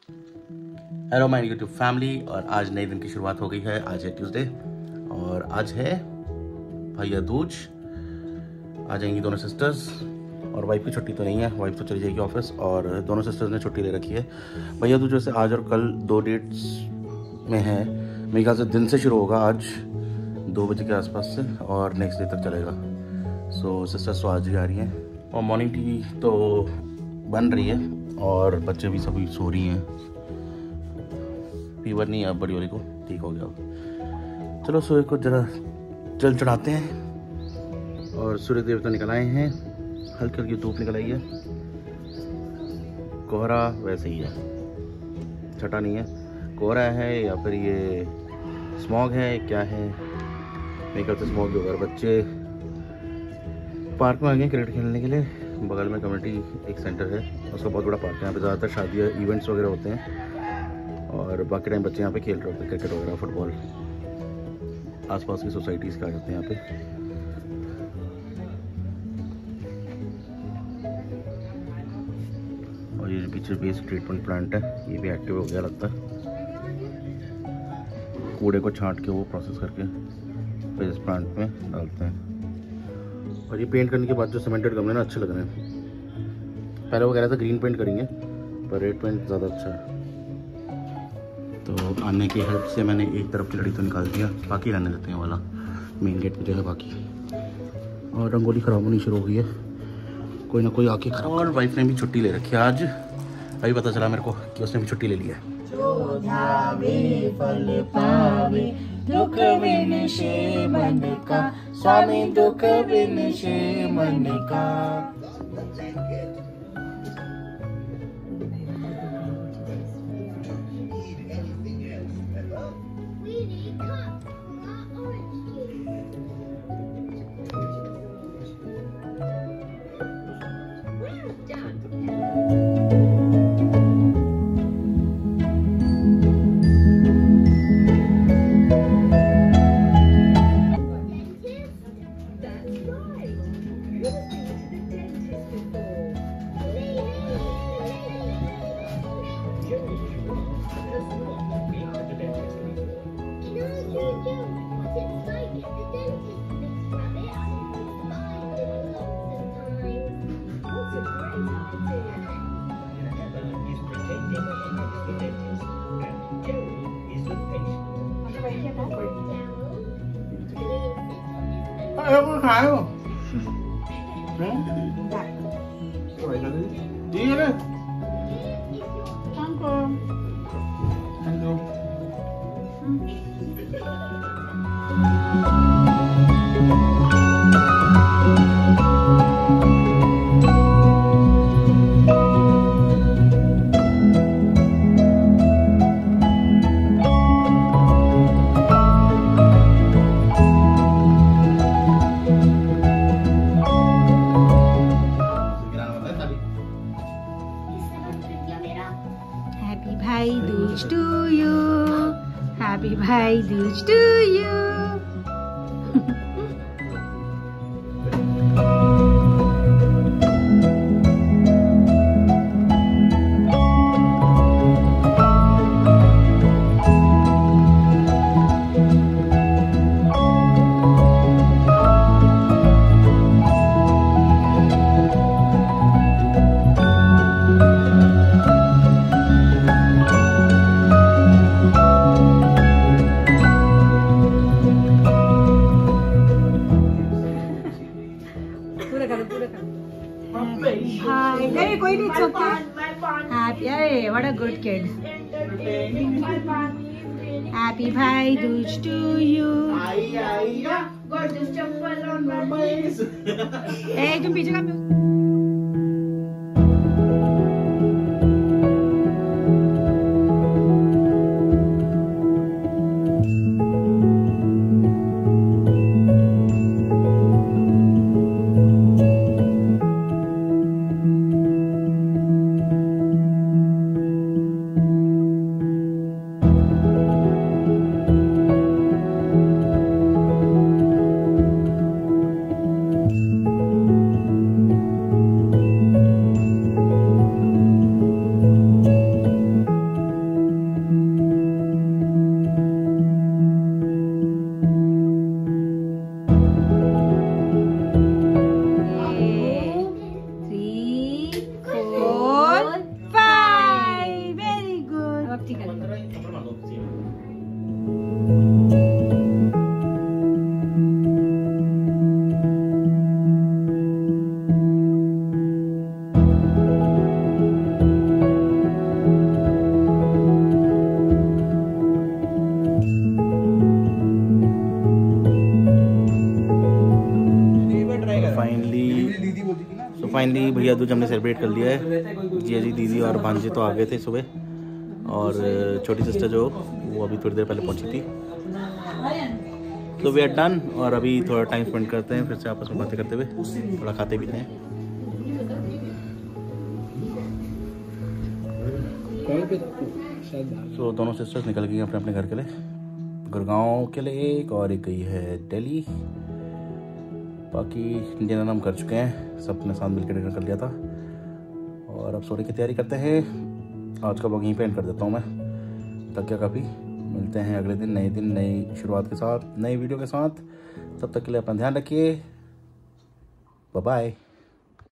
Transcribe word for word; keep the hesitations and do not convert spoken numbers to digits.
Hello my YouTube family, और आज नए दिन की शुरुआत हो गई है। आज है ट्यूसडे और आज है भैया दूज। आ जाएंगी दोनों सिस्टर्स, और वाइफ की छुट्टी तो नहीं है, वाइफ तो चली जाएगी ऑफिस, और दोनों सिस्टर्स ने छुट्टी ले रखी है। भैया दूज वैसे आज और कल दो डेट्स में है, मेरे ख्याल से दिन से शुरू होगा आज दो बजे के आसपास से और नेक्स्ट डे तक चलेगा। सो सिस्टर्स तो आज ही आ रही हैं, और मॉर्निंग टी तो बन रही है और बच्चे भी सभी सो रही हैं। फीवर नहीं है अब बड़ी वाली को, ठीक हो गया अब। चलो सूर्य को जरा जल चढ़ाते हैं। और सूर्य देवता निकल आए हैं, हल्की हल्की धूप निकल आई है, कोहरा वैसे ही है, छटा नहीं है। कोहरा है या फिर ये स्मॉग है, क्या है, नहीं करते स्मॉग होगा। बच्चे पार्क में आ गए क्रिकेट खेलने के लिए। बगल में कम्युनिटी एक सेंटर है, उसका बहुत बड़ा पार्क है। यहाँ पे ज़्यादातर शादियाँ इवेंट्स वगैरह होते हैं, और बाकी टाइम बच्चे यहाँ पे खेल रहे होते हैं क्रिकेट वगैरह, फुटबॉल। आसपास की सोसाइटीज़ के आ जाते हैं यहाँ पे। और ये पीछे बेस ट्रीटमेंट प्लांट है, ये भी एक्टिव हो गया लगता है। कूड़े को छांट के वो प्रोसेस करके फिर इस प्लांट में डालते हैं। और ये पेंट करने के बाद जो सीमेंटेड गमले ना अच्छे लग रहे हैं। पहले वो कह रहा था ग्रीन पेंट करेंगे, पर रेड पेंट ज़्यादा अच्छा है। तो आने की हेल्प से मैंने एक तरफ की लड़ी तो निकाल दिया, बाकी रहने देते हैं वाला मेन गेट में जो है बाकी। और रंगोली ख़राब होनी शुरू हो गई है, कोई ना कोई आके खराब। और वाइफ ने भी छुट्टी ले रखी है आज, अभी पता चला मेरे को कि उसने भी छुट्टी ले लिया है। जो धावे फल पावे, दुख विनशे मन का, स्वामी दुख विनशे मन का। Em có khai không? Dạ. Có vậy là đi. Đi đi. Ăn cơm. Ăn cơm. Happy Bhai Dooj to you. Happy Bhai Dooj to you. Hi, there you go. It's okay. Happy, hey, what a good kid. Happy Bhai Dooj to you. Got this chapel on my face. Hey, तुम पीछे का finally भैया दूज हमने celebrate कर लिया है। जी जी दीदी और भांजे तो आ गए थे सुबह और छोटी सिस्टर जो वो अभी थोड़ी देर पहले पहुंची थी। तो वी आर डन और अभी थोड़ा टाइम स्पेंड करते हैं फिर से आपस में बातें करते हुए, थोड़ा खाते पीते हैं। तो दोनों सिस्टर्स निकल गई अपने अपने घर के लिए, गुड़गांव के लिए एक और एक गई है दिल्ली। बाकी डिनर हम कर चुके हैं, सब ने साथ मिलकर डिनर कर लिया था और अब सोने की तैयारी करते हैं। आज का ब्लॉग यहीं पे एंड कर देता हूँ मैं, तक क्या काफ़ी मिलते हैं अगले दिन नए दिन नई शुरुआत के साथ नई वीडियो के साथ। तब तक के लिए अपना ध्यान रखिए, बाय बाय।